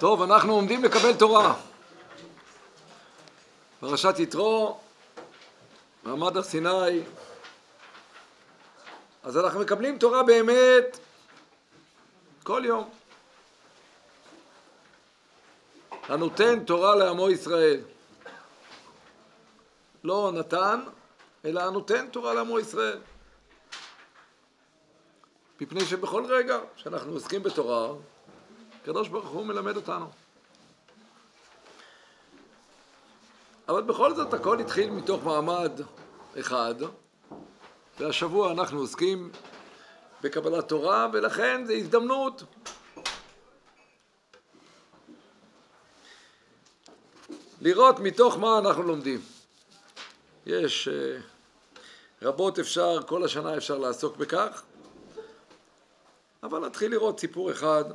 טוב, אנחנו עומדים לקבל תורה. פרשת יתרו, מעמד הר סיני. אז אנחנו מקבלים תורה באמת כל יום. הנותן תורה לעמו ישראל. לא נתן, אלא הנותן תורה לעמו ישראל. מפני שבכל רגע שאנחנו עוסקים בתורה, הקדוש ברוך הוא מלמד אותנו. אבל בכל זאת הכל התחיל מתוך מעמד אחד, והשבוע אנחנו עוסקים בקבלת תורה, ולכן זו הזדמנות. לראות מתוך מה אנחנו לומדים. יש רבות אפשר, כל השנה אפשר לעסוק בכך, אבל נתחיל לראות סיפור אחד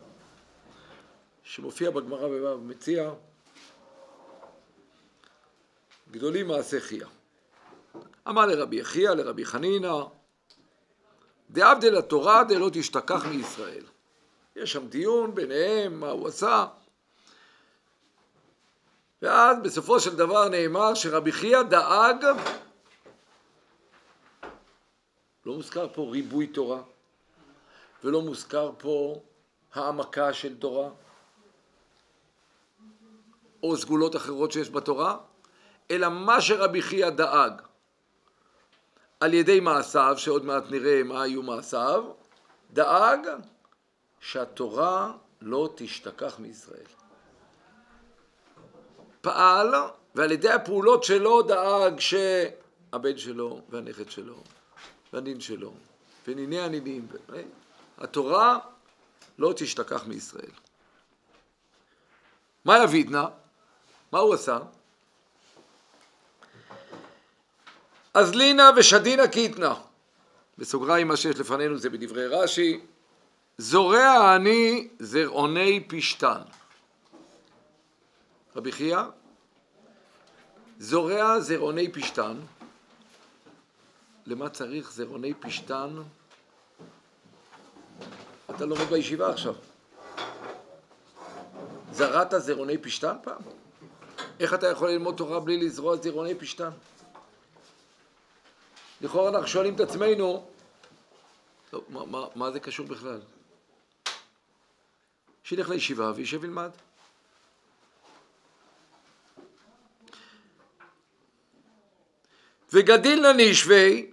שמופיע בגמרא בבבא מציעא, גדולים מעשי חייא. אמר לרבי יחיא לרבי חנינא, דעבדל התורה דלא תשתכח מישראל. יש שם דיון ביניהם, מה הוא עשה. ואז בסופו של דבר נאמר שרבי חייא דאג, לא מוזכר פה ריבוי תורה, ולא מוזכר פה העמקה של תורה, או סגולות אחרות שיש בתורה, אלא מה שרבי חייא דאג, על ידי מעשיו, שעוד מעט נראה מה היו מעשיו, דאג שהתורה לא תשתכח מישראל. פעל, ועל ידי הפעולות שלו דאג שהבן שלו והנכד שלו והנין שלו וניני הנינים, התורה לא תשתכח מישראל. מה יבידנה? מה הוא עשה? אז לינה ושדינה קיתנה, בסוגריים מה שיש לפנינו זה בדברי רש"י, זורע אני זרעוני פשתן. רבי חייא זורע זרעוני פשתן. למה צריך זרעוני פשתן? אתה לומד בישיבה עכשיו. זרעת זרעוני פשתן פעם? איך אתה יכול ללמוד תורה בלי לזרוע זרעוני פשתן? לכאורה אנחנו שואלים את עצמנו, טוב, מה זה קשור בכלל? שילך לישיבה וישב ילמד. וגדיל לנשבי,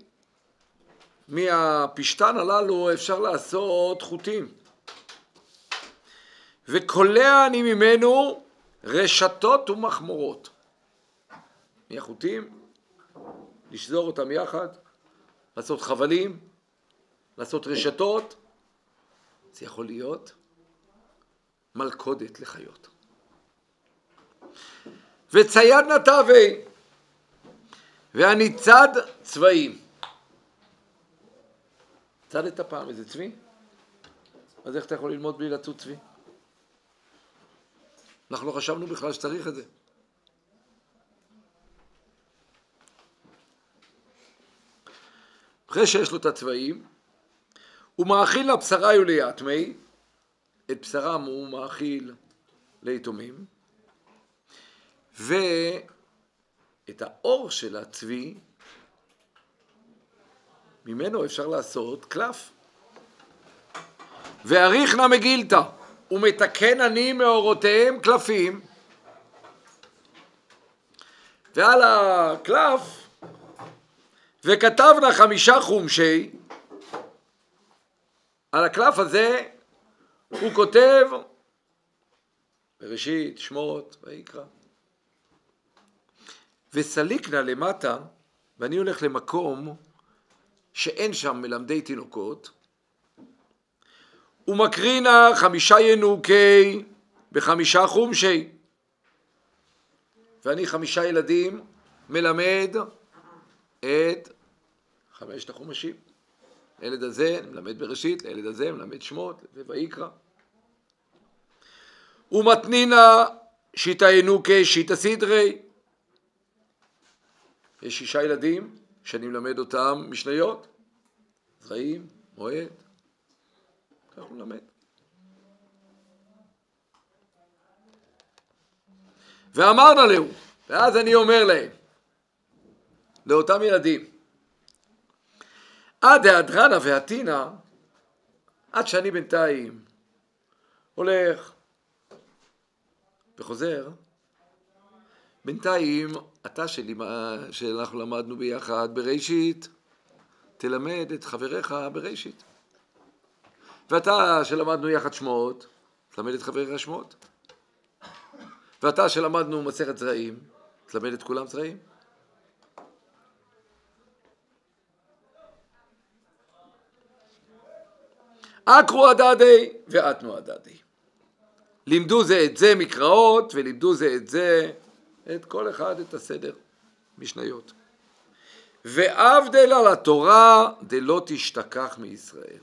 מהפשתן הללו אפשר לעשות חוטים. וקולע אני ממנו רשתות ומחמורות. מהחוטים, לשזור אותם יחד, לעשות חבלים, לעשות רשתות. זה יכול להיות מלכודת לחיות. וצייד נתבי, ואני צד צבעים. צדת פעם איזה צבי? אז איך אתה יכול ללמוד בלי לצוד צבי? אנחנו לא חשבנו בכלל שצריך את זה. אחרי שיש לו את הצבעים, הוא מאכיל לבשרה וליתמי, את בשרם הוא מאכיל ליתומים, ואת האור של הצבי, ממנו אפשר לעשות קלף. ואריך נא מגילתא, ומתקן אני מאורותיהם קלפים, ועל הקלף, וכתב נא 5 חומשי, על הקלף הזה הוא כותב בראשית, שמות, ויקרא. וסליק נא למטה, ואני הולך למקום שאין שם מלמדי תינוקות, ומקריא נא 5 ינוקי ב5 חומשי, ואני 5 ילדים מלמד את 5 החומשים. לילד הזה מלמד בראשית, לילד הזה מלמד שמות ויקרא. ומתנינה שיטה ינוקי שיטה סדרי. יש 6 ילדים שאני מלמד אותם משניות, זרעים, מועד, כך הוא מלמד. ואמרנו להו, ואז אני אומר להם, לאותם ילדים, עד ההדרנה והתינה, עד שאני בינתיים הולך וחוזר, בינתיים אתה שאנחנו למדנו ביחד בראשית, תלמד את חבריך בראשית. ואתה שלמדנו יחד שמות, תלמד את חבריך שמות. ואתה שלמדנו מסכת זרעים, תלמד את כולם זרעים. אקרו הדדי ואתנו הדדי. לימדו זה את זה מקראות, ולימדו זה את זה, את כל אחד את הסדר, משניות. ועבדל על התורה דלא תשתכח מישראל.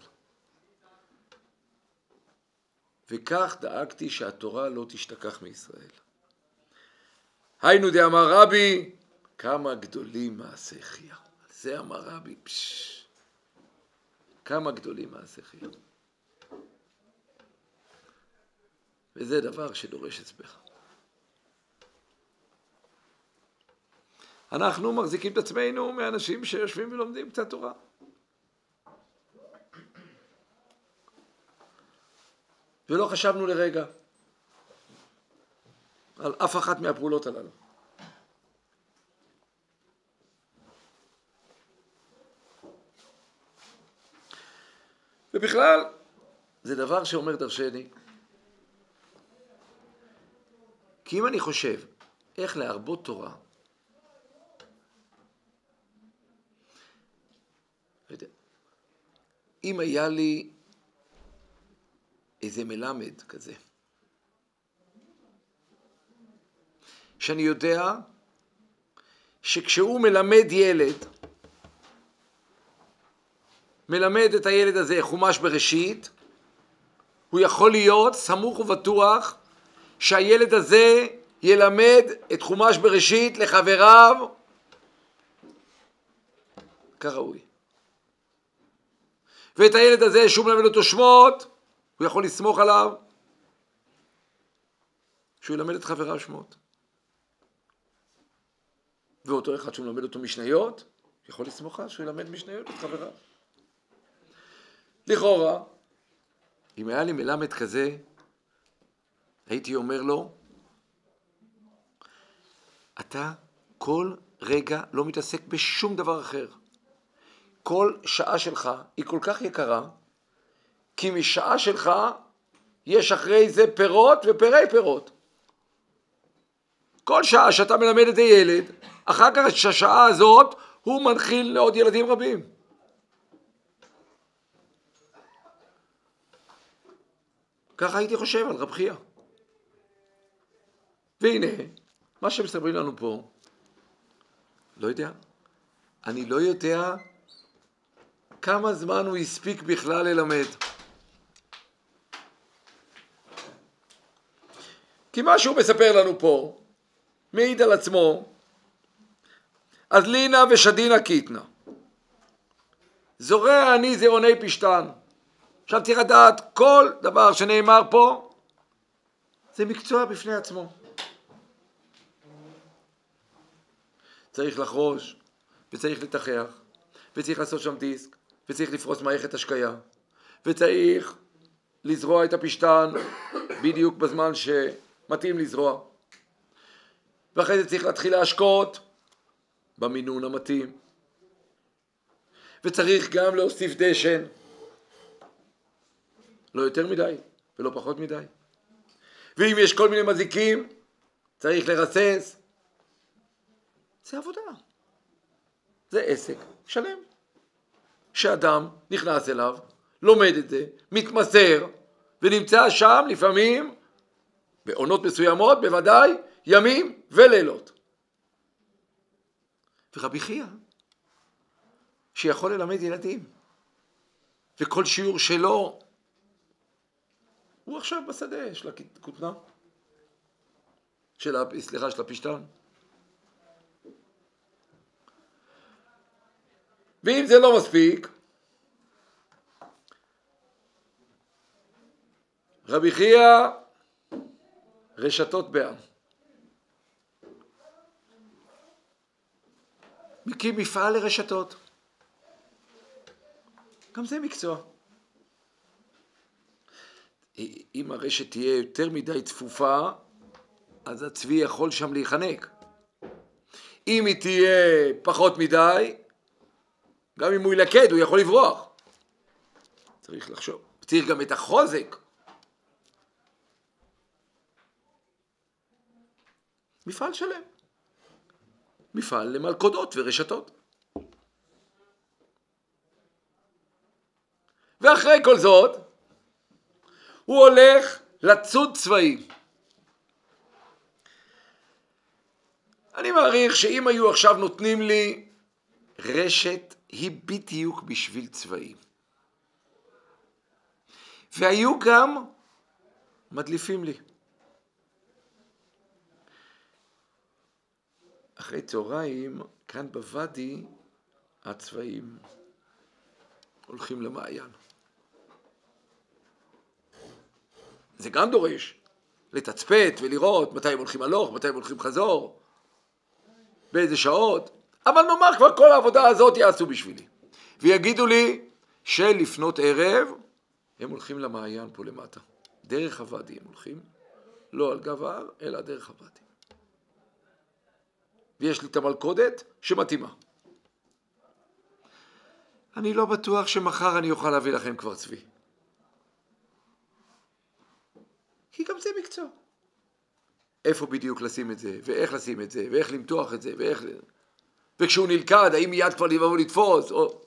וכך דאגתי שהתורה לא תשתכח מישראל. היינו דאמר רבי, כמה גדולים מעשי חיה. זה אמר רבי, כמה גדולים מעשי חיה. וזה דבר שדורש הסבר. אנחנו מחזיקים את עצמנו מאנשים שיושבים ולומדים קצת תורה. ולא חשבנו לרגע על אף אחת מהפעולות הללו. ובכלל, זה דבר שאומר דרשני. כי אם אני חושב איך להרבות תורה, אם היה לי איזה מלמד כזה, שאני יודע שכשהוא מלמד ילד, מלמד את הילד הזה חומש בראשית, הוא יכול להיות סמוך ובטוח שהילד הזה ילמד את חומש בראשית לחבריו כראוי. ואת הילד הזה שהוא מלמד אותו שמות, הוא יכול לסמוך עליו שהוא ילמד את חבריו שמות. ואותו אחד שהוא מלמד אותו משניות, יכול לסמוך עליו שהוא ילמד משניות את חבריו. לכאורה, אם היה לי מלמד כזה, הייתי אומר לו, אתה כל רגע לא מתעסק בשום דבר אחר. כל שעה שלך היא כל כך יקרה, כי משעה שלך יש אחרי זה פירות ופרי פירות. כל שעה שאתה מלמד את הילד, אחר כך השעה הזאת הוא מנחיל לעוד ילדים רבים. ככה הייתי חושב על רב חייא. והנה, מה שמספרים לנו פה, לא יודע. אני לא יודע כמה זמן הוא הספיק בכלל ללמד. כי מה שהוא מספר לנו פה, מעיד על עצמו, אז לינה ושדינה קיטנה. זורע אני זרעוני פשטן. עכשיו צריך לדעת, כל דבר שנאמר פה, זה מקצוע בפני עצמו. צריך לחרוש, וצריך לתחח, וצריך לעשות שם דיסק, וצריך לפרוס מערכת השקיה, וצריך לזרוע את הפשטן בדיוק בזמן שמתאים לזרוע. ואחרי זה צריך להתחיל להשקות במינון המתאים. וצריך גם להוסיף דשן, לא יותר מדי ולא פחות מדי. ואם יש כל מיני מזיקים, צריך לרסס. זה עבודה. זה עסק שלם. שאדם נכנס אליו, לומד את זה, מתמסר, ונמצא שם לפעמים, בעונות מסוימות, בוודאי, ימים ולילות. ורבי חייא, שיכול ללמד ילדים, וכל שיעור שלו, הוא עכשיו בשדה של הכותנה, של הפשטן. ואם זה לא מספיק, רבי חייא רשתות בעם. מקים מפעל לרשתות. גם זה מקצוע. אם הרשת תהיה יותר מדי צפופה, אז הצבי יכול שם להיחנק. אם היא תהיה פחות מדי, גם אם הוא ילכד, הוא יכול לברוח. צריך לחשוב. צריך גם את החוזק. מפעל שלם. מפעל למלכודות ורשתות. ואחרי כל זאת, הוא הולך לצוד צבאי. אני מעריך שאם היו עכשיו נותנים לי רשת, היא בדיוק בשביל צבאי. והיו גם מדליפים לי. אחרי צהריים, כאן בוואדי, הצבאים הולכים למעיין. זה גם דורש לתצפת ולראות מתי הם הולכים הלוך, מתי הם הולכים חזור, באיזה שעות, אבל נאמר כבר כל העבודה הזאת יעשו בשבילי. ויגידו לי שלפנות ערב הם הולכים למעיין פה למטה. דרך הוואדי הם הולכים, לא על גב ההר, אלא דרך הוואדי. ויש לי את המלכודת שמתאימה. אני לא בטוח שמחר אני אוכל להביא לכם כבר צבי. כי גם זה מקצוע. איפה בדיוק לשים את זה, ואיך לשים את זה, ואיך למתוח את זה, ואיך... וכשהוא נלכד, האם מיד כבר לבוא לתפוס, או...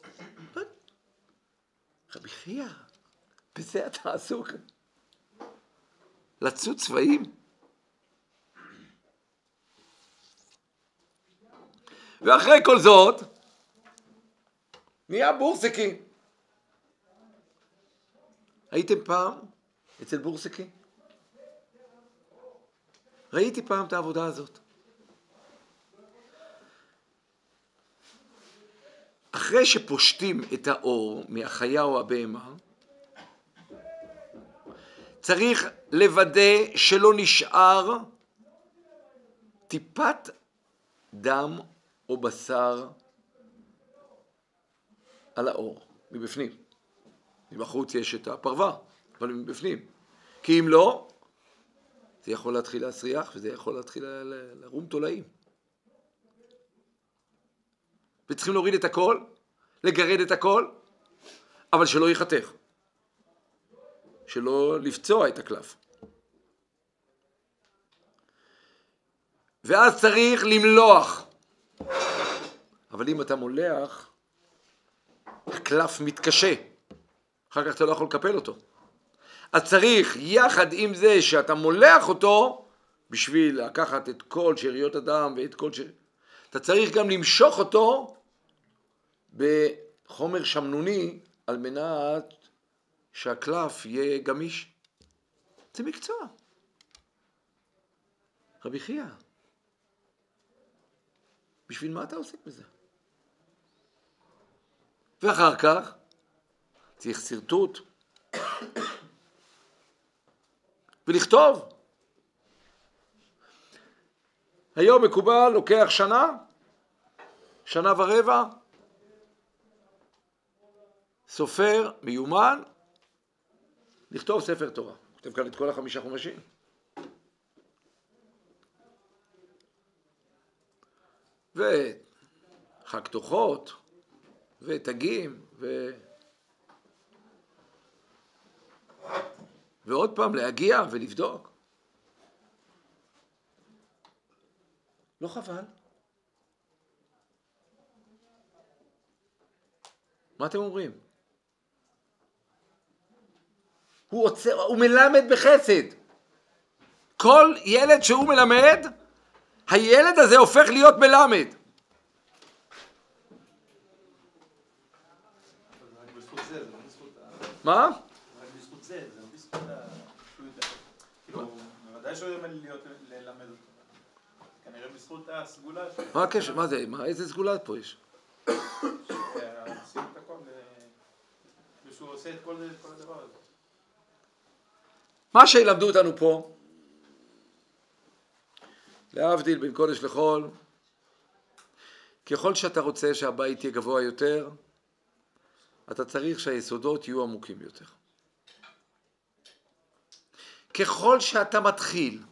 רבי חייא, בזה אתה עסוק. לצוד צבאים. ואחרי כל זאת, נהיה בורסקי. הייתם פעם אצל בורסקי? ראיתי פעם את העבודה הזאת. אחרי שפושטים את האור מהחיה או הבהמה, צריך לוודא שלא נשאר טיפת דם או בשר על האור, מבפנים. מבחוץ יש את הפרווה, אבל מבפנים. כי אם לא, זה יכול להתחיל להסריח וזה יכול להתחיל לרום תולעים. וצריכים להוריד את הכל, לגרד את הכל, אבל שלא ייחתך. שלא לפצוע את הקלף. ואז צריך למלוח. אבל אם אתה מולח, הקלף מתקשה. אחר כך אתה לא יכול לקפל אותו. אז צריך יחד עם זה שאתה מולח אותו, בשביל לקחת את כל שאריות הדם ואת כל אתה צריך גם למשוך אותו בחומר שמנוני על מנת שהקלף יהיה גמיש. זה מקצוע. רבי חייא, בשביל מה אתה עוסק בזה? ואחר כך צריך סרטוט ולכתוב. היום מקובל לוקח שנה ורבע, סופר מיומן, לכתוב ספר תורה. כותב כאן את כל 5 חומשים. וחג תוכות, ותגים, ועוד פעם להגיע ולבדוק. לא חבל? מה אתם אומרים? הוא מלמד בחסד. כל ילד שהוא מלמד, הילד הזה הופך להיות מלמד. מה? רק בזכות זה לא בזכות כאילו, בוודאי שהוא יאמן ללמד אותו. כנראה בזכות הסגולה. מה הקשר? מה זה? איזה סגולה פה יש? עושים את הכל, ושהוא עושה את כל הדבר הזה. מה שילמדו אותנו פה, להבדיל בין קודש לחול, ככל שאתה רוצה שהבית יהיה גבוה יותר, אתה צריך שהיסודות יהיו עמוקים יותר. ככל שאתה מתחיל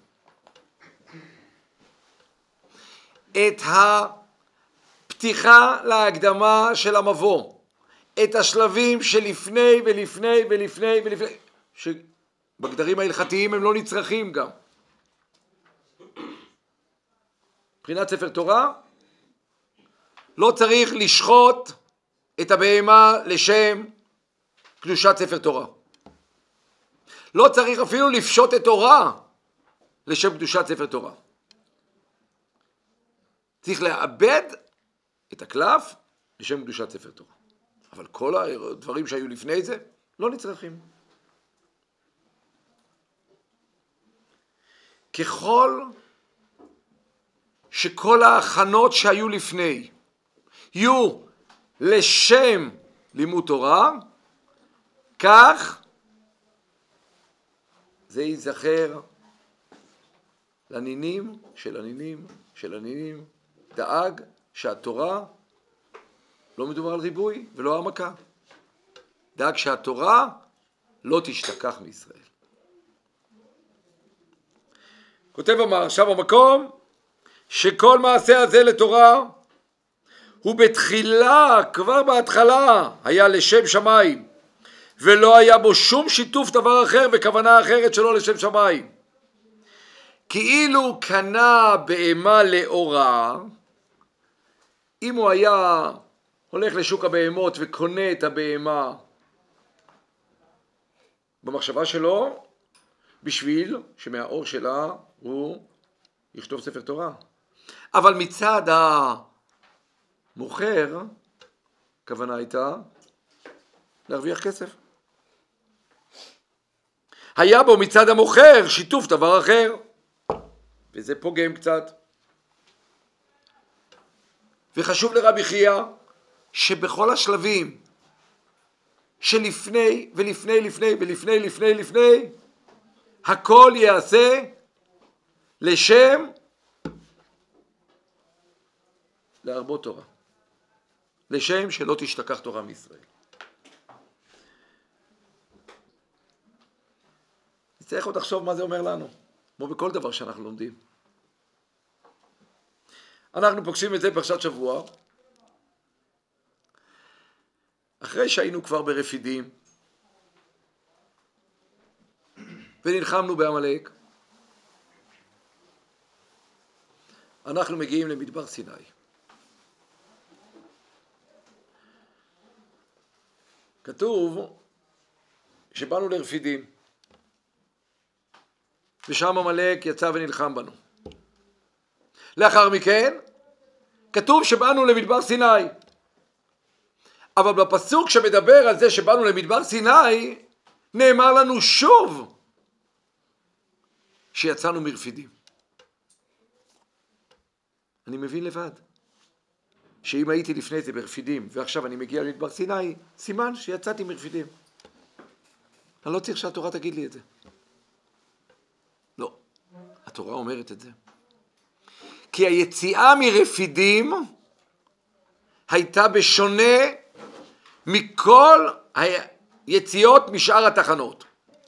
את הפתיחה להקדמה של המבוא, את השלבים שלפני ולפני ולפני ולפני, שבגדרים ההלכתיים הם לא נצרכים גם. מבחינת ספר תורה, לא צריך לשחוט את הבהמה לשם קדושת ספר תורה. לא צריך אפילו לפשוט את תורה לשם קדושת ספר תורה. צריך לאבד את הקלף לשם קדושת ספר תורה. אבל כל הדברים שהיו לפני זה לא נצרכים. ככל שכל ההכנות שהיו לפני יהיו לשם לימוד תורה, כך זה ייזכר לנינים של הנינים של הנינים. דאג שהתורה, לא מדובר על ריבוי ולא העמקה, דאג שהתורה לא תשתכח מישראל. כותב עכשיו המקום שכל מעשה הזה לתורה הוא בתחילה, כבר בהתחלה, היה לשם שמיים, ולא היה בו שום שיתוף דבר אחר וכוונה אחרת שלא לשם שמיים. כאילו קנה בהמה לאורה, אם הוא היה הולך לשוק הבהמות וקונה את הבהמה במחשבה שלו, בשביל שמהאור שלה הוא יכתוב ספר תורה. אבל מצד המוכר, הכוונה הייתה להרוויח כסף. היה בו מצד המוכר שיתוף דבר אחר, וזה פוגם קצת. וחשוב לרבי חייא שבכל השלבים שלפני ולפני לפני ולפני לפני לפני, הכל יעשה לשם להרבות תורה, לשם שלא תשתכח תורה מישראל. נצטרך עוד לחשוב מה זה אומר לנו, כמו בכל דבר שאנחנו לומדים. אנחנו פוגשים את זה בפרשת שבוע, אחרי שהיינו כבר ברפידים, ונלחמנו בעמלק, אנחנו מגיעים למדבר סיני. כתוב שבאנו לרפידים, ושם עמלק יצא ונלחם בנו. לאחר מכן, כתוב שבאנו למדבר סיני. אבל בפסוק שמדבר על זה שבאנו למדבר סיני, נאמר לנו שוב שיצאנו מרפידים. אני מבין לבד שאם הייתי לפני זה ברפידים ועכשיו אני מגיע למדבר סיני, סימן שיצאתי מרפידים. אני לא צריך שהתורה תגיד לי את זה. לא, התורה אומרת את זה. כי היציאה מרפידים הייתה בשונה מכל היציאות משאר התחנות.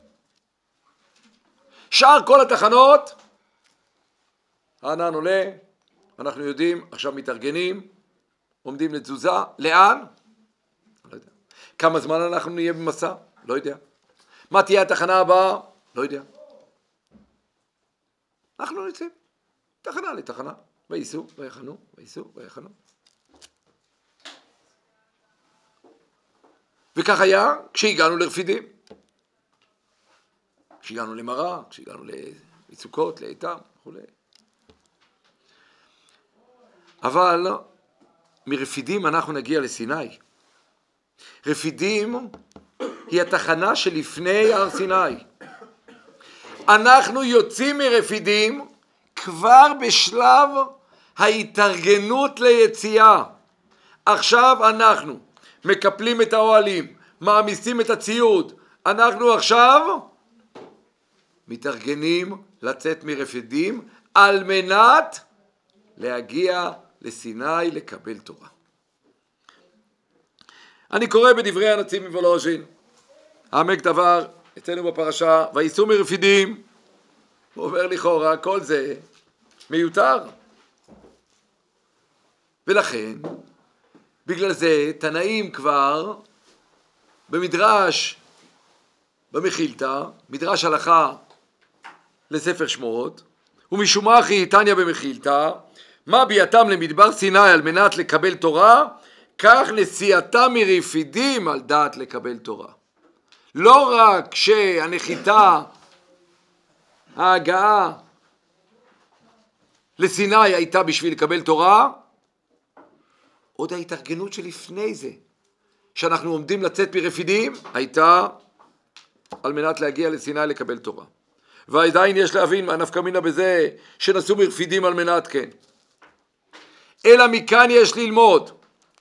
שאר כל התחנות, הענן עולה, אנחנו יודעים, עכשיו מתארגנים, עומדים לתזוזה, לאן? לא יודע. כמה זמן אנחנו נהיה במסע? לא יודע. מה תהיה התחנה הבאה? לא יודע. אנחנו נצאים, תחנה לתחנה, וייסעו, ויחנו, וייסעו, ויחנו. וכך היה כשהגענו לרפידים, כשהגענו למראה, כשהגענו לצוקות, לאיתם וכו'. אבל מרפידים אנחנו נגיע לסיני. רפידים היא התחנה שלפני הר סיני. אנחנו יוצאים מרפידים כבר בשלב ההתארגנות ליציאה. עכשיו אנחנו מקפלים את האוהלים, מעמיסים את הציוד. אנחנו עכשיו מתארגנים לצאת מרפידים על מנת להגיע לסיני לקבל תורה. אני קורא בדברי הנציב מוולוז'ין, העמק דבר, אצלנו בפרשה, וייסעו מרפידים, הוא אומר לכאורה, כל זה מיותר. ולכן, בגלל זה, תנאים כבר במדרש, במחילתא, מדרש הלכה לספר שמות, ומשומחי תניא במחילתא, מה ביאתם למדבר סיני על מנת לקבל תורה, כך נסיעתם מרפידים על דעת לקבל תורה. לא רק שהנחיתה, ההגעה לסיני הייתה בשביל לקבל תורה, עוד ההתארגנות שלפני זה, שאנחנו עומדים לצאת מרפידים, הייתה על מנת להגיע לסיני לקבל תורה. ועדיין יש להבין מה נפקא מינה בזה שנסעו מרפידים על מנת כן. אלא מכאן יש ללמוד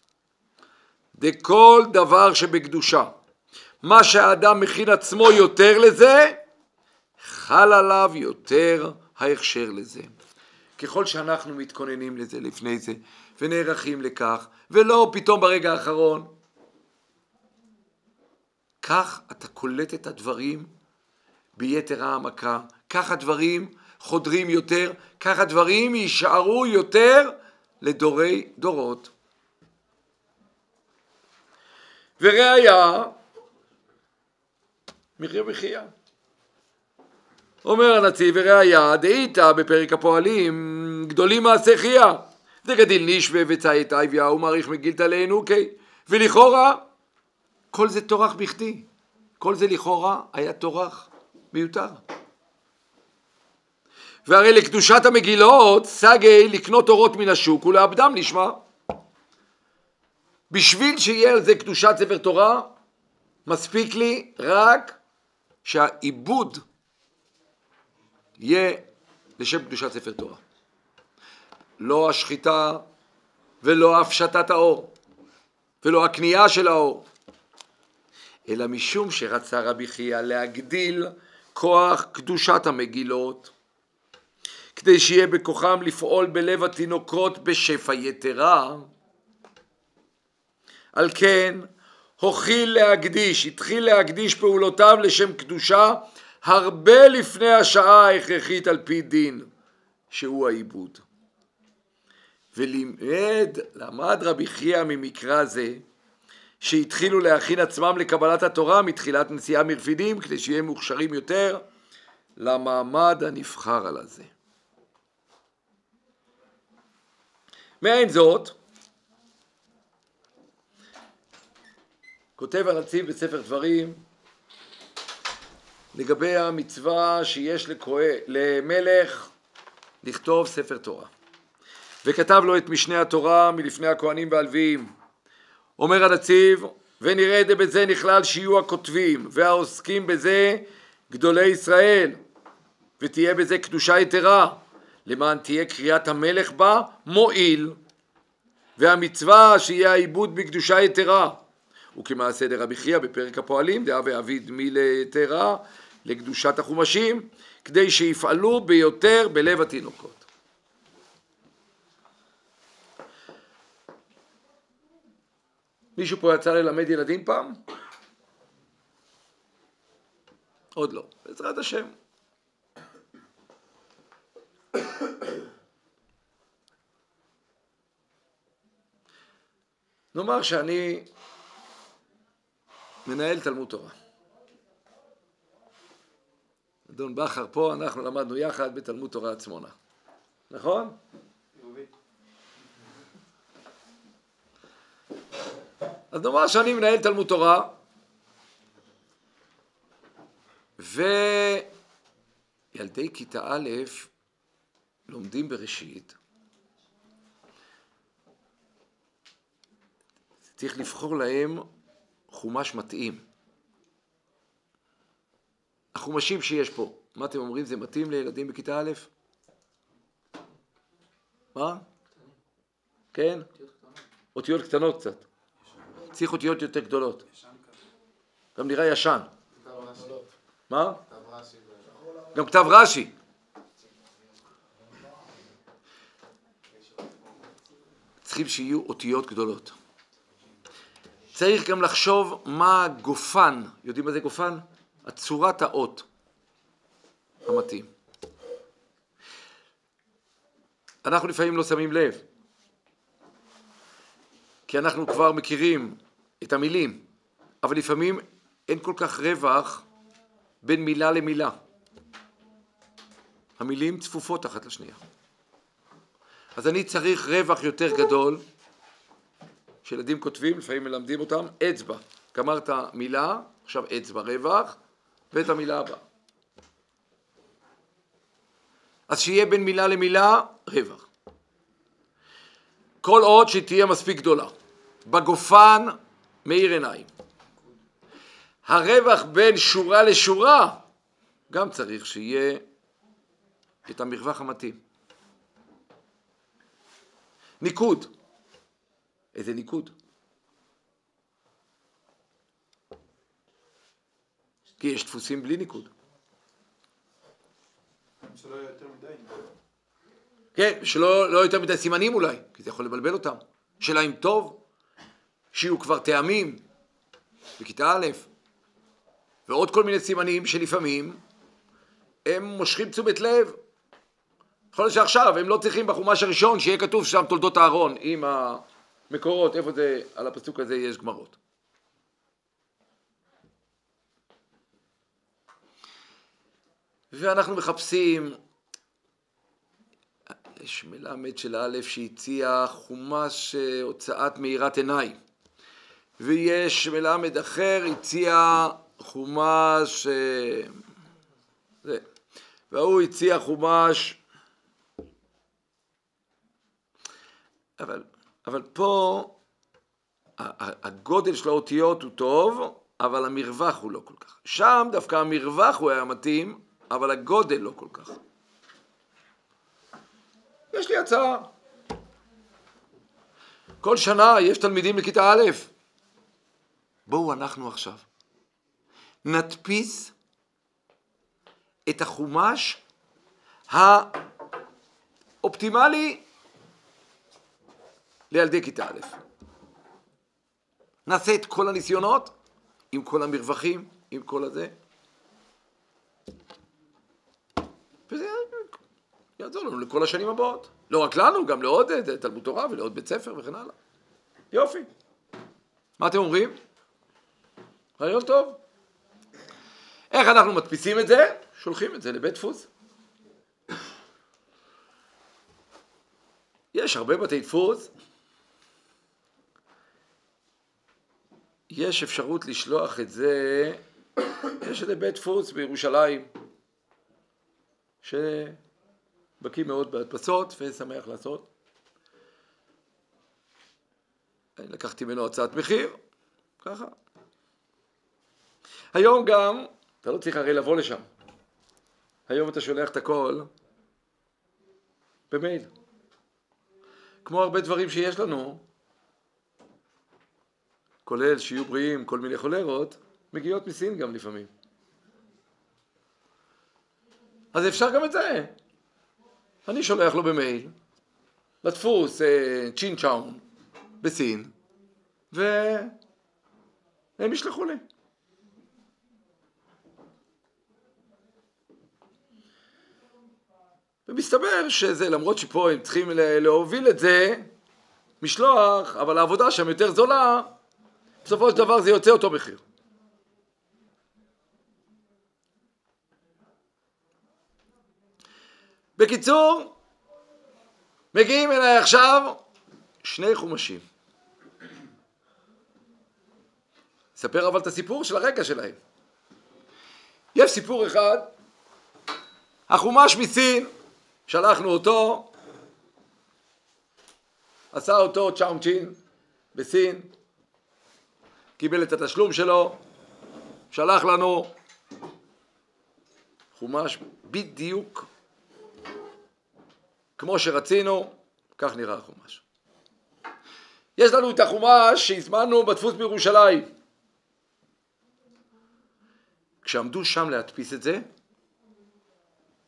דכל דבר שבקדושה, מה שהאדם מכין עצמו יותר לזה, חל עליו יותר ההכשר לזה. ככל שאנחנו מתכוננים לזה לפני זה ונערכים לכך, ולא פתאום ברגע האחרון, כך אתה קולט את הדברים ביתר העמקה, כך הדברים חודרים יותר, כך הדברים יישארו יותר לדורי דורות. וראיה, מחיה מחיה. אומר הנציב, וראיה, דאיתא בפרק הפועלים, גדולים מעשה חיה. דגדיל נשווה וצאית אייביה, ומעריך מגילתא לעינוקי. ולכאורה, כל זה תורך בכדי. כל זה לכאורה היה תורך מיותר. והרי לקדושת המגילות, סגי לקנות אורות מן השוק ולאבדם לשמה. בשביל שיהיה על זה קדושת ספר תורה, מספיק לי רק שהעיבוד יהיה לשם קדושת ספר תורה. לא השחיטה ולא הפשטת האור ולא הקנייה של האור, אלא משום שרצה רבי חייא להגדיל כוח קדושת המגילות, כדי שיהיה בכוחם לפעול בלב התינוקות בשפע יתרה. על כן התחיל להקדיש פעולותיו לשם קדושה הרבה לפני השעה ההכרחית על פי דין, שהוא העיבוד. ולמד רבי חייא ממקרא זה, שהתחילו להכין עצמם לקבלת התורה מתחילת נסיעה מרפידים, כדי שיהיה מוכשרים יותר למעמד הנבחר על הזה. מעין זאת, כותב הנציב בספר דברים, לגבי המצווה שיש למלך לכתוב ספר תורה. וכתב לו את משנה התורה מלפני הכהנים והלוויים. אומר הנציב, ונראה בזה נכלל שיהיו הכותבים והעוסקים בזה גדולי ישראל, ותהיה בזה קדושה יתרה, למען תהיה קריאת המלך בה מועיל, והמצווה שיהיה העיבוד בקדושה יתרה. וכמעשה דרבי חייא בפרק הפועלים, דאה ואביד מליתרה לקדושת החומשים, כדי שיפעלו ביותר בלב התינוקות. מישהו פה יצא ללמד ילדים פעם? עוד לא, בעזרת השם. נאמר שאני מנהל תלמוד תורה. אדון בכר פה, אנחנו למדנו יחד בתלמוד תורה עצמונה. נכון? אז נאמר שאני מנהל תלמוד תורה, וילדי כיתה א' לומדים בראשית, צריך לבחור להם חומש מתאים. החומשים שיש פה, מה אתם אומרים, זה מתאים לילדים בכיתה א'? מה? כן? אותיות קטנות קצת. צריך אותיות יותר גדולות. גם נראה ישן. מה? גם כתב רש"י. צריכים שיהיו אותיות גדולות. צריך גם לחשוב מה גופן, יודעים מה זה גופן? הצורת האות המתאים. אנחנו לפעמים לא שמים לב, כי אנחנו כבר מכירים את המילים, אבל לפעמים אין כל כך רווח בין מילה למילה. המילים צפופות אחת לשנייה. אז אני צריך רווח יותר גדול, שילדים כותבים, לפעמים מלמדים אותם, אצבע. גמרת מילה, עכשיו אצבע רווח, ואת המילה הבאה. אז שיהיה בין מילה למילה, רווח. כל עוד שתהיה מספיק גדולה. בגופן, מאיר עיניים. הרווח בין שורה לשורה, גם צריך שיהיה את המרווח המתאים. ניקוד. איזה ניקוד? כי יש דפוסים בלי ניקוד. שלא יהיה יותר מדי. כן, שלא יותר מדי סימנים אולי, כי זה יכול לבלבל אותם. שאלה אם טוב, שיהיו כבר טעמים בכיתה א', ועוד כל מיני סימנים שלפעמים הם מושכים תשומת לב. יכול להיות שעכשיו הם לא צריכים בחומש הראשון שיהיה כתוב שם תולדות אהרון עם המקורות, איפה זה, על הפסוק הזה יש גמרות. ואנחנו מחפשים, יש מלמד של א' שהציע חומש הוצאת מאירת עיניים, ויש מלמד אחר הציע חומש, והוא הציע חומש, אבל פה הגודל של האותיות הוא טוב, אבל המרווח הוא לא כל כך. שם דווקא המרווח הוא היה מתאים, אבל הגודל לא כל כך. יש לי הצעה. כל שנה יש תלמידים לכיתה א', בואו אנחנו עכשיו נדפיס את החומש האופטימלי לילדי כיתה א'. נעשה את כל הניסיונות, עם כל המרווחים, עם כל הזה. וזה יעזור לנו לכל השנים הבאות. לא רק לנו, גם לעוד תלמוד תורה ולעוד בית ספר וכן הלאה. יופי. מה אתם אומרים? רעיון טוב. איך אנחנו מדפיסים את זה? שולחים את זה לבית דפוס. יש הרבה בתי דפוס. יש אפשרות לשלוח את זה, יש איזה בית דפוס בירושלים, שבקיא מאוד בהדפסות ושמח לעשות. אני לקחתי ממנו הצעת מחיר, ככה. היום גם, אתה לא צריך הרי לבוא לשם. היום אתה שולח את הכל במייל. כמו הרבה דברים שיש לנו, כולל שיהיו בריאים, כל מיני חולרות, מגיעות מסין גם לפעמים. אז אפשר גם את זה. אני שולח לו במייל, לדפוס צ'ינצ'און בסין, והם ישלחו לי. ומסתבר שזה, למרות שפה הם צריכים להוביל את זה, משלוח, אבל העבודה שם יותר זולה, בסופו של דבר זה יוצא אותו מחיר. בקיצור, מגיעים אליי עכשיו שני חומשים. ספר אבל את הסיפור של הרקע שלהם. יש סיפור אחד, החומש מסין, שלחנו אותו, עשה אותו צ'אונצ'ין בסין, קיבל את התשלום שלו, שלח לנו חומש בדיוק כמו שרצינו, כך נראה החומש. יש לנו את החומש שהזמנו בדפוס בירושלים. כשעמדו שם להדפיס את זה,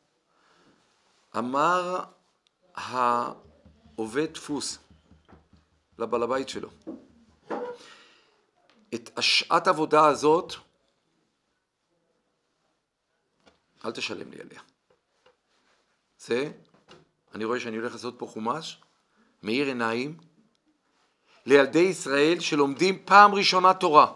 אמר העובד דפוס לבעל הבית שלו. את השעת עבודה הזאת, אל תשלם לי עליה. זה, אני רואה שאני הולך לעשות פה חומש, מאיר עיניים, לילדי ישראל שלומדים פעם ראשונה תורה.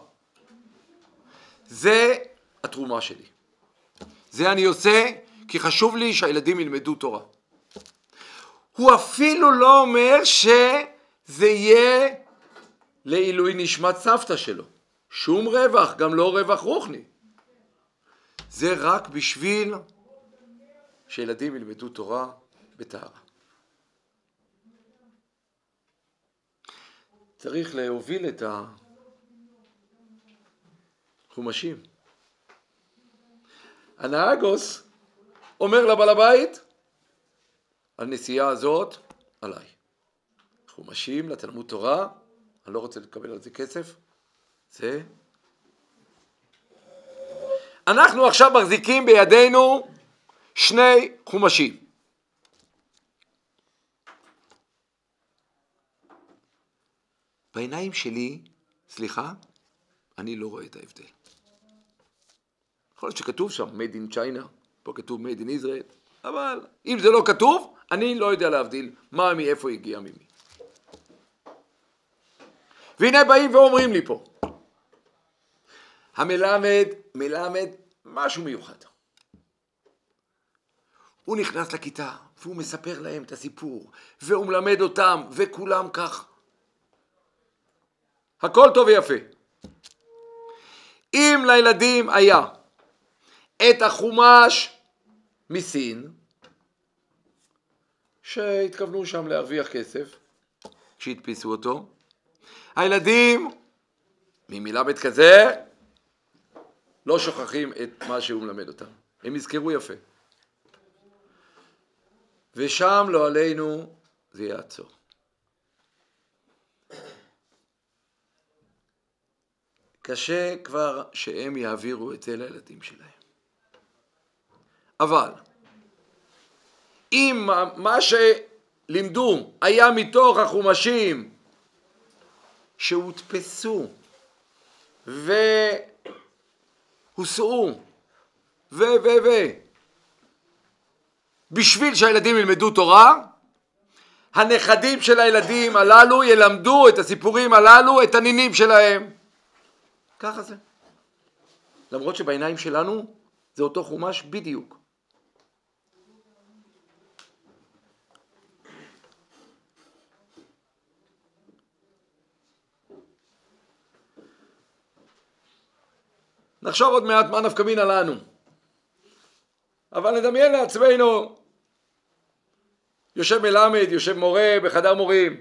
זה התרומה שלי. זה אני עושה כי חשוב לי שהילדים ילמדו תורה. הוא אפילו לא אומר שזה יהיה לעילוי נשמת סבתא שלו. שום רווח, גם לא רווח רוחני. זה רק בשביל שילדים ילמדו תורה בטהרה. צריך להוביל את החומשים. הנהגוס אומר לבעל הבית, הנסיעה הזאת עליי. חומשים לתלמוד תורה, אני לא רוצה לקבל על זה כסף, זה. אנחנו עכשיו מחזיקים בידינו 2 חומשים. בעיניים שלי, סליחה, אני לא רואה את ההבדל. יכול להיות שכתוב שם made in China, פה כתוב made in Israel, אבל אם זה לא כתוב, אני לא יודע להבדיל מה מאיפה הגיע ממי. והנה באים ואומרים לי פה, המלמד מלמד משהו מיוחד. הוא נכנס לכיתה והוא מספר להם את הסיפור, והוא מלמד אותם וכולם כך. הכל טוב ויפה. אם לילדים היה את החומש מסין, שהתכוונו שם להרוויח כסף, שהדפיסו אותו, הילדים ממלמד כזה לא שוכחים את מה שהוא מלמד אותם. הם יזכרו יפה. ושם לא עלינו זה יעצור. קשה כבר שהם יעבירו את זה לילדים שלהם. אבל אם מה שלימדו היה מתוך החומשים שהודפסו והוסעו בשביל שהילדים ילמדו תורה, הנכדים של הילדים הללו ילמדו את הסיפורים הללו, את הנינים שלהם. ככה זה. למרות שבעיניים שלנו זה אותו חומש בדיוק. נחשוב עוד מעט מה נפקא מינה לנו. אבל נדמיין לעצמנו, יושב מלמד, יושב מורה בחדר מורים.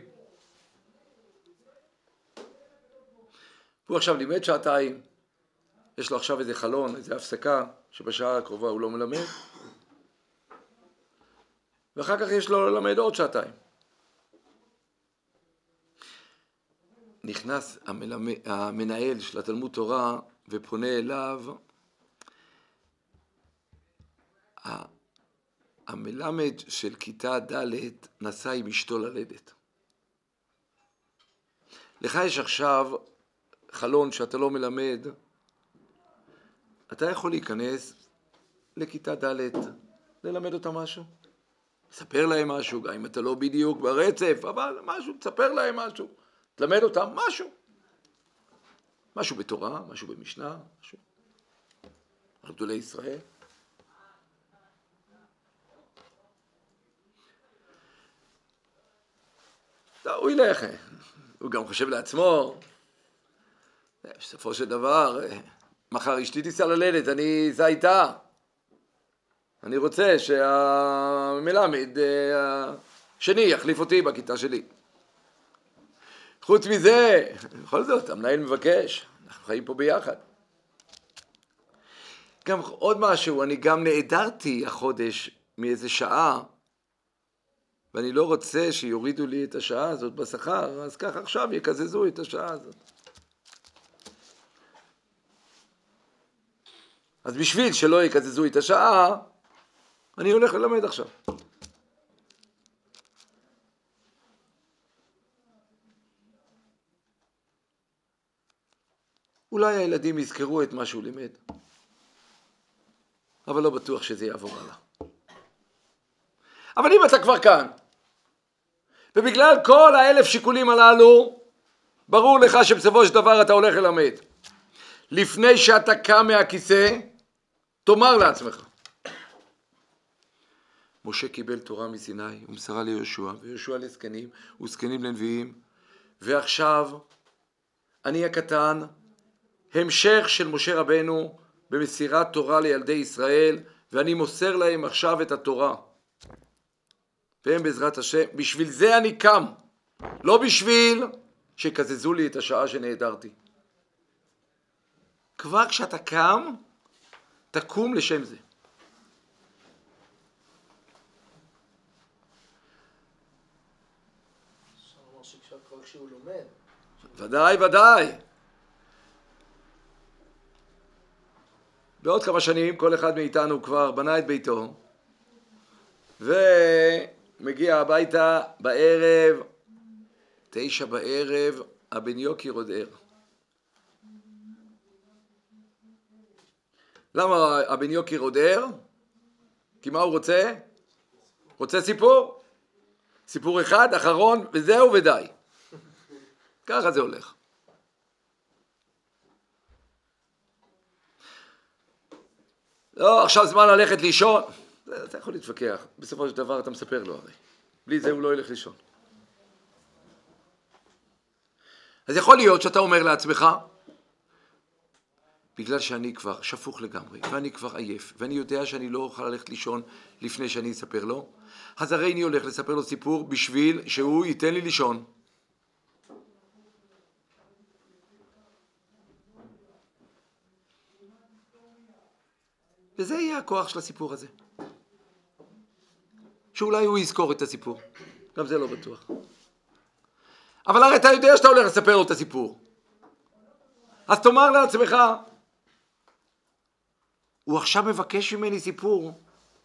הוא עכשיו לימד שעתיים, יש לו עכשיו איזה חלון, איזה הפסקה, שבשעה הקרובה הוא לא מלמד. ואחר כך יש לו ללמד עוד שעתיים. נכנס המנהל של התלמוד תורה ופונה אליו, המלמד של כיתה ד' נסע עם אשתו ללדת. לך יש עכשיו חלון שאתה לא מלמד, אתה יכול להיכנס לכיתה ד' ללמד אותם משהו. תספר להם משהו, גם אם אתה לא בדיוק ברצף, אבל משהו, תספר להם משהו. תלמד אותם משהו. משהו בתורה, משהו במשנה, משהו. על גדולי ישראל. הוא ילך, הוא גם חושב לעצמו, בסופו של דבר, מחר אשתי תיסע ללדת, אני אסע איתה. אני רוצה שהמלמד השני יחליף אותי בכיתה שלי. חוץ מזה, בכל זאת, המנהל מבקש, אנחנו חיים פה ביחד. גם עוד משהו, אני גם נעדרתי החודש מאיזה שעה, ואני לא רוצה שיורידו לי את השעה הזאת בשכר, אז ככה עכשיו יקזזו את השעה הזאת. אז בשביל שלא יקזזו את השעה, אני הולך ללמד עכשיו. אולי הילדים יזכרו את מה שהוא לימד. אבל לא בטוח שזה יעבור הלאה. אבל אם אתה כבר כאן, ובגלל כל 1,000 שיקולים הללו, ברור לך שבסופו של דבר אתה הולך ללמד. לפני שאתה קם מהכיסא, תאמר לעצמך. משה קיבל תורה מסיני, ומסרה ליהושע, ויהושע לזקנים, וזקנים לנביאים, ועכשיו אני הקטן, המשך של משה רבנו במסירת תורה לילדי ישראל, ואני מוסר להם עכשיו את התורה. והם בעזרת השם, בשביל זה אני קם, לא בשביל שקזזו לי את השעה שנהדרתי. כבר כשאתה קם, תקום לשם זה. אפשר לומר שכבר כשהוא לומד. ודאי, ודאי. בעוד כמה שנים כל אחד מאיתנו כבר בנה את ביתו, ומגיע הביתה בערב, 9 בערב, הבן יוקיר עוד ער. למה הבן יוקיר עוד ער? כי מה הוא רוצה? רוצה סיפור. סיפור אחד, אחרון, וזהו ודי. ככה זה הולך. לא, עכשיו זמן ללכת לישון. אתה יכול להתווכח. בסופו של דבר אתה מספר לו הרי. בלי זה הוא לא ילך לישון. אז יכול להיות שאתה אומר לעצמך, בגלל שאני כבר שפוך לגמרי, ואני כבר עייף, ואני יודע שאני לא אוכל ללכת לישון לפני שאני אספר לו, אז הרי אני הולך לספר לו סיפור בשביל שהוא ייתן לי לישון. וזה יהיה הכוח של הסיפור הזה. שאולי הוא יזכור את הסיפור. גם זה לא בטוח. אבל הרי אתה יודע שאתה הולך לספר לו את הסיפור. אז תאמר לעצמך, הוא עכשיו מבקש ממני סיפור.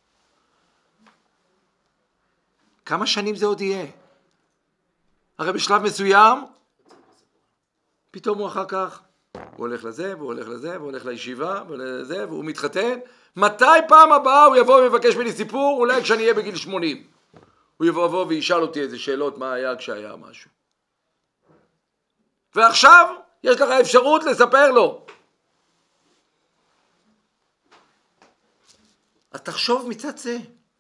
כמה שנים זה עוד יהיה? הרי בשלב מסוים, פתאום הוא אחר כך, הוא הולך לזה, והוא הולך לזה, והוא הולך לישיבה, והוא הולך לזה, והוא מתחתן. מתי פעם הבאה הוא יבוא ומבקש ממני סיפור? אולי כשאני אהיה בגיל 80. הוא יבוא וישאל אותי איזה שאלות, מה היה כשהיה משהו. ועכשיו יש לך אפשרות לספר לו. אז תחשוב מצד זה.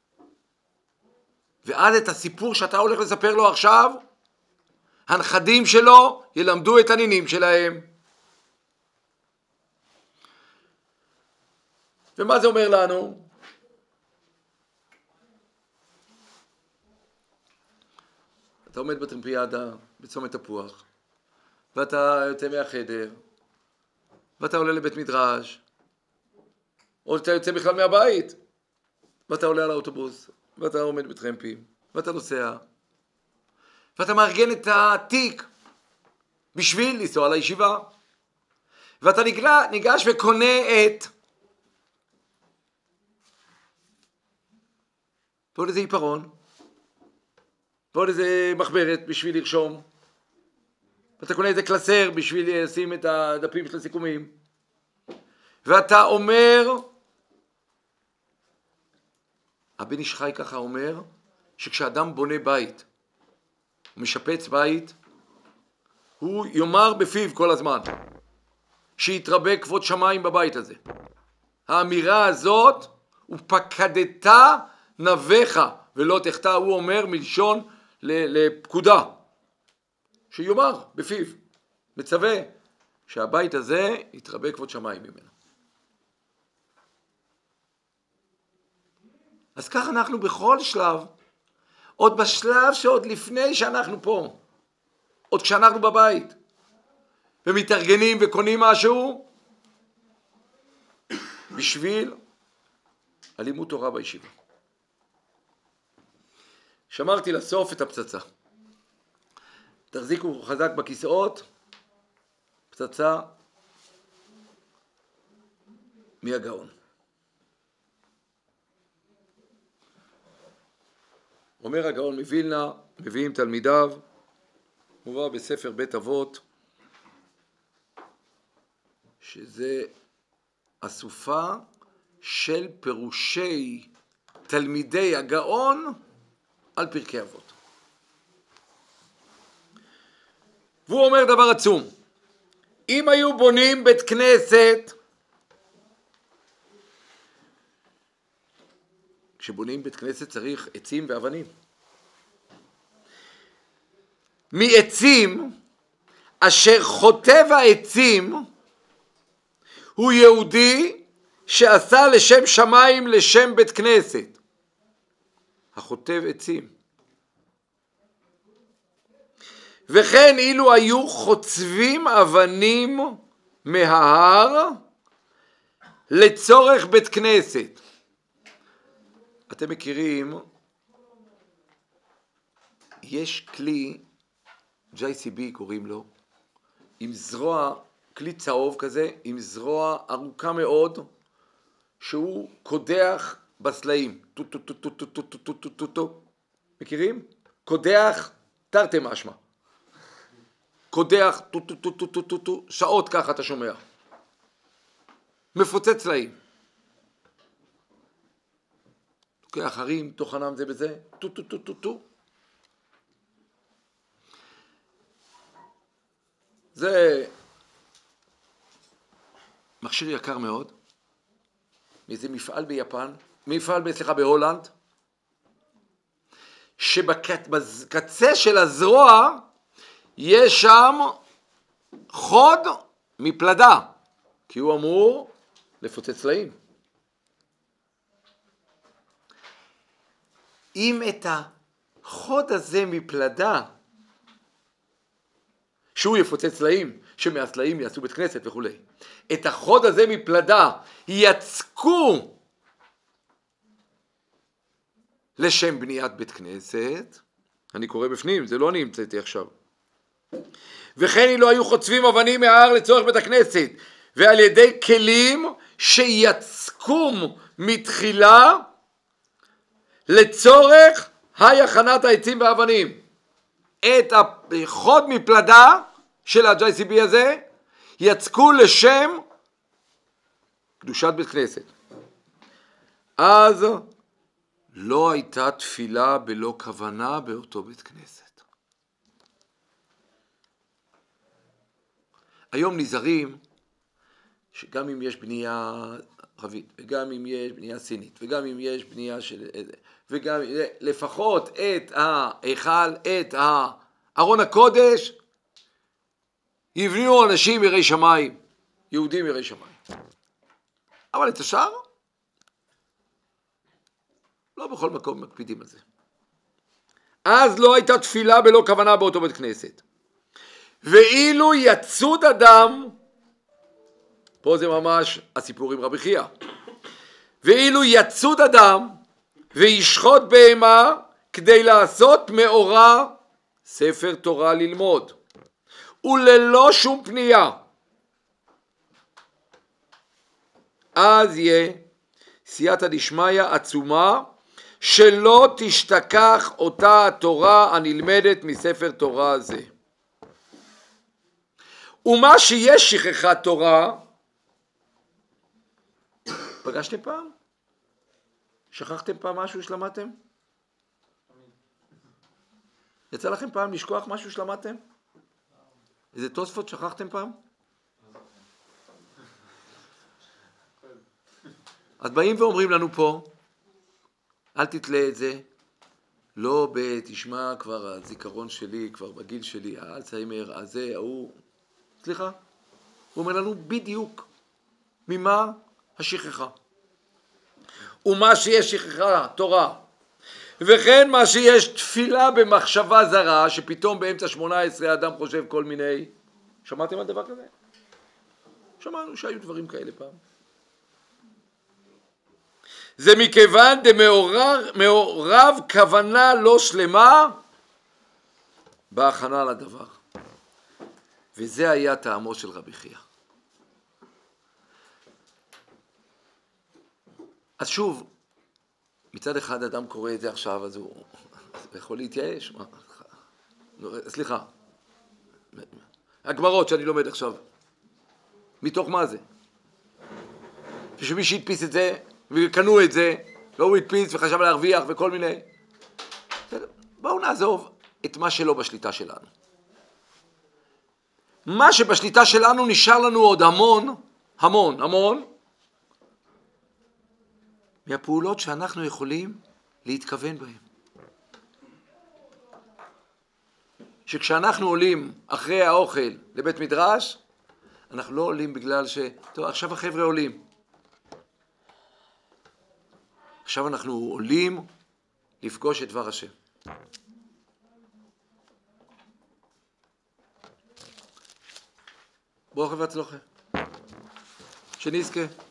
ועד את הסיפור שאתה הולך לספר לו עכשיו, הנכדים שלו ילמדו את הנינים שלהם. ומה זה אומר לנו? אתה עומד בטרמפיאדה, בצומת תפוח, ואתה יוצא מהחדר, ואתה עולה לבית מדרש, או אתה יוצא בכלל מהבית, ואתה עולה על האוטובוס, ואתה עומד בטרמפים, ואתה נוסע, ואתה מארגן את התיק בשביל לנסוע לישיבה, ואתה ניגש וקונה את ועוד איזה עיפרון, ועוד איזה מחברת בשביל לרשום, ואתה קונה איזה קלסר בשביל לשים את הדפים של הסיכומים, ואתה אומר, הבן איש חי ככה אומר, שכשאדם בונה בית, הוא משפץ בית, הוא יאמר בפיו כל הזמן, שיתרבה כבוד שמיים בבית הזה. האמירה הזאת, ופקדת נביך ולא תחטא, הוא אומר מלשון לפקודה, שיאמר בפיו, מצווה, שהבית הזה יתרבה כבוד שמיים ממנו. אז כך אנחנו בכל שלב, עוד בשלב שעוד לפני שאנחנו פה, עוד כשאנחנו בבית, ומתארגנים וקונים משהו, בשביל הלימוד תורה בישיבה. שמרתי לסוף את הפצצה. תחזיקו חזק בכיסאות, פצצה מהגאון. אומר הגאון מווילנה, מביאים תלמידיו, מובא בספר בית אבות, שזה אסופה של פירושי תלמידי הגאון על פרקי אבות. והוא אומר דבר עצום, אם היו בונים בית כנסת, כשבונים בית כנסת צריך עצים ואבנים. מעצים אשר חוטב העצים הוא יהודי שעשה לשם שמיים לשם בית כנסת. החוטב עצים. וכן אילו היו חוצבים אבנים מההר לצורך בית כנסת. אתם מכירים, יש כלי, JCB קוראים לו, עם זרוע, כלי צהוב כזה, עם זרוע ארוכה מאוד, שהוא קודח בסלעים. טו טו טו טו טו טו טו טו טו טו. מכירים? קודח תרתי משמע. קודח טו טו טו טו טו טו טו, שעות ככה אתה שומע. מפוצץ סלעים. לוקח הרים, תוכנם זה בזה, טו טו טו טו טו. זה מכשיר יקר מאוד, מאיזה מפעל ביפן, בהולנד, שבקצה של הזרוע יש שם חוד מפלדה, כי הוא אמור לפוצץ סלעים. אם את החוד הזה מפלדה, שהוא יפוצץ סלעים, שמהסלעים יעשו בית כנסת וכו'. את החוד הזה מפלדה יצקו לשם בניית בית כנסת, אני קורא בפנים, זה לא אני המצאתי עכשיו. וכן אילו היו חוצבים אבנים מההר לצורך בית הכנסת, ועל ידי כלים שיצקום מתחילה לצורך הכנת העצים והאבנים. את החוד מפלדה של ה-JCB הזה יצקו לשם קדושת בית כנסת. אז לא הייתה תפילה בלא כוונה באותו בית כנסת. היום נזהרים שגם אם יש בנייה ערבית, וגם אם יש בנייה סינית, וגם אם יש בנייה של... וגם לפחות את ההיכל, את ארון הקודש, יבנו אנשים יראי שמיים, יהודים יראי שמיים. אבל את השאר, לא בכל מקום מקפידים על זה. אז לא הייתה תפילה בלא כוונה באותו בית כנסת. ואילו יצוד אדם, פה זה ממש הסיפור עם רבי חייא, ואילו יצוד אדם וישחוט בהמה כדי לעשות מאורע ספר תורה ללמוד, וללא שום פנייה, אז יהיה סייעתא דשמיא עצומה שלא תשתכח אותה התורה הנלמדת מספר תורה זה. ומה שיש שכחת תורה, פגשתם פעם? שכחתם פעם משהו שלמדתם? יצא לכם פעם לשכוח משהו שלמדתם? איזה תוספות שכחתם פעם? אז באים ואומרים לנו פה, אל תתלה את זה, לא בתשמע כבר הזיכרון שלי, כבר בגיל שלי, האלצהיימר, הזה, ההוא, סליחה, הוא אומר לנו בדיוק ממה השכחה. ומה שיש שכחה, תורה. וכן מה שיש תפילה במחשבה זרה, שפתאום באמצע 18 האדם חושב כל מיני... שמעתם על דבר כזה? שמענו שהיו דברים כאלה פעם. זה מכיוון דמעורב כוונה לא שלמה בהכנה לדבר. וזה היה טעמו של רבי חייא. אז שוב, מצד אחד אדם קורא את זה עכשיו, אז הוא יכול להתייאש. סליחה, הגמרות שאני לומד עכשיו. מתוך מה זה? ושמי שהדפיס את זה, וקנו את זה, והוא הדפיס וחשב להרוויח וכל מיני. בואו נעזוב את מה שלא בשליטה שלנו. מה שבשליטה שלנו נשאר לנו עוד המון, מהפעולות שאנחנו יכולים להתכוון בהן. שכשאנחנו עולים אחרי האוכל לבית מדרש, אנחנו לא עולים בגלל טוב, עכשיו החבר'ה עולים. עכשיו אנחנו עולים לפגוש את דבר השם. ברוך והצלחה. שנזכה.